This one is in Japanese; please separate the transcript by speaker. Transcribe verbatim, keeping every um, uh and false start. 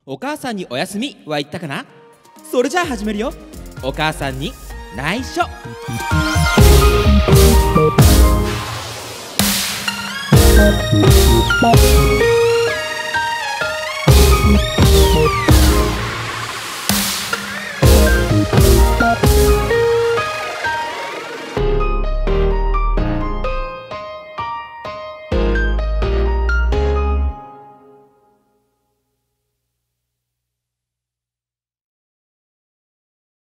Speaker 1: お母さんにおやすみは言ったかな？それじゃあ始めるよ。お母さんに内緒。
Speaker 2: Thank you.